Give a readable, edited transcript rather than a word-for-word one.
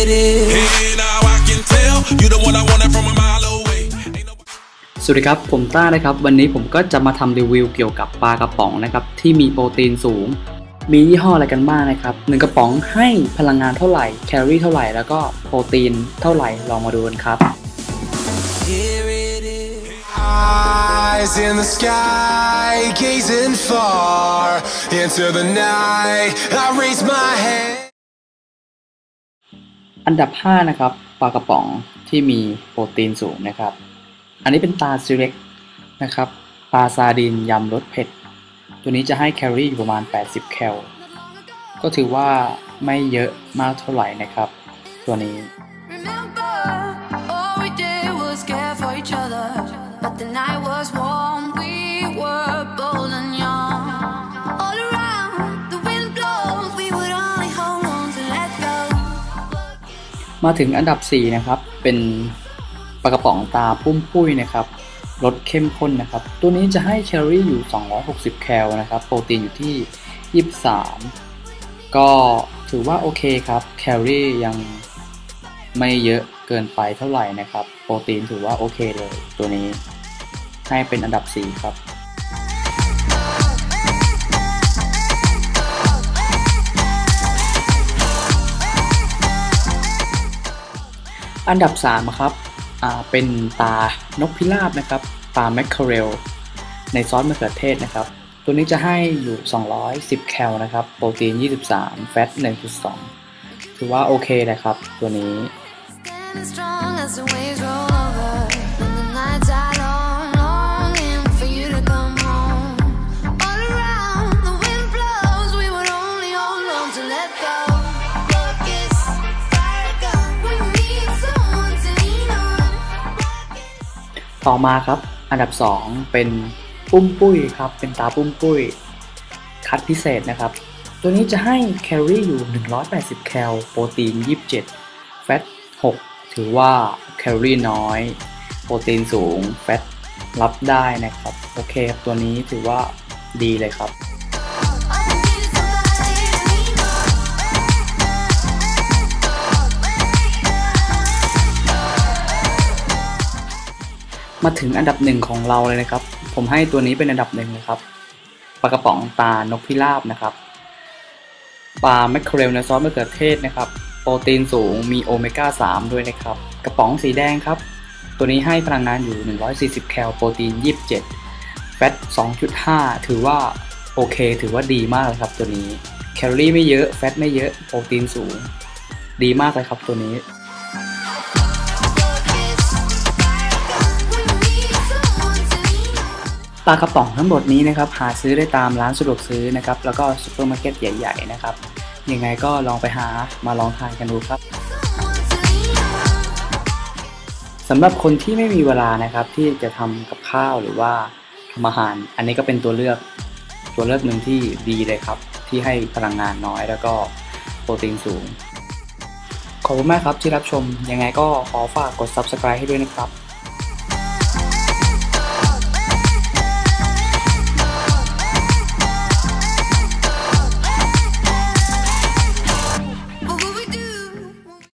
สวัสดีครับผมต้านะครับวันนี้ผมก็จะมาทำรีวิวเกี่ยวกับปลากระป๋องนะครับที่มีโปรตีนสูงมียี่ห้ออะไรกันบ้างนะครับ1กระป๋องให้พลังงานเท่าไหร่แคลอรี่เท่าไหร่แล้วก็โปรตีนเท่าไหร่ลองมาดูกันครับ Eyes in the sky, gazing far into the night. I raise my hand. อันดับ5นะครับปลากระป๋องที่มีโปรตีนสูงนะครับอันนี้เป็นปลาซิเล็กนะครับปลาซาร์ดินยำรสเผ็ดตัวนี้จะให้แคลอรี่อยู่ประมาณ80แคลก็ถือว่าไม่เยอะมากเท่าไหร่นะครับตัวนี้มาถึงอันดับ4นะครับเป็นปลากระป๋องตาปุ้มปุ้ยนะครับรสเข้มข้นนะครับตัวนี้จะให้แคลอรี่อยู่260แคลนะครับโปรตีนอยู่ที่23ก็ถือว่าโอเคครับแคลอรี่ยังไม่เยอะเกินไปเท่าไหร่นะครับโปรตีนถือว่าโอเคเลยตัวนี้ให้เป็นอันดับ4ครับอันดับ3ครับเป็นปลานกพิราบนะครับปลาแมคเคอเรลในซอสมะเขือเทศนะครับตัวนี้จะให้อยู่210แคลนะครับโปรตีน23แฟต 1.2 ถือว่าโอเคนะครับตัวนี้ต่อมาครับอันดับ2เป็นปุ้มปุ้ยครับเป็นตาปุ้มปุ้ยคัดพิเศษนะครับตัวนี้จะให้แคลอรี่อยู่180แคลโปรตีน27แฟต6ถือว่าแคลอรี่น้อยโปรตีนสูงแฟตรับได้นะครับโอเคตัวนี้ถือว่าดีเลยครับมาถึงอันดับ1ของเราเลยนะครับผมให้ตัวนี้เป็นอันดับ1นะครับปลากระป๋องตานกพิราบนะครับปลาแมคเคอเรลในซอสมะเขือเทศนะครับโปรตีนสูงมีโอเมก้า3ด้วยนะครับกระป๋องสีแดงครับตัวนี้ให้พลังงานอยู่140แคลโปรตีน27แฟต 2.5 ถือว่าโอเคถือว่าดีมากเลยครับตัวนี้แคลอรี่ไม่เยอะแฟตไม่เยอะโปรตีนสูงดีมากเลยครับตัวนี้ปลากระป๋องทั้งหมดนี้นะครับหาซื้อได้ตามร้านสะดวกซื้อนะครับแล้วก็ซุปเปอร์มาร์เก็ตใหญ่ๆนะครับยังไงก็ลองไปหามาลองทานกันดูครับสำหรับคนที่ไม่มีเวลานะครับที่จะทำกับข้าวหรือว่าทำอาหารอันนี้ก็เป็นตัวเลือกหนึ่งที่ดีเลยครับที่ให้พลังงานน้อยแล้วก็โปรตีนสูงขอบคุณมากครับที่รับชมยังไงก็ขอฝากกด Subscribe ให้ด้วยนะครับ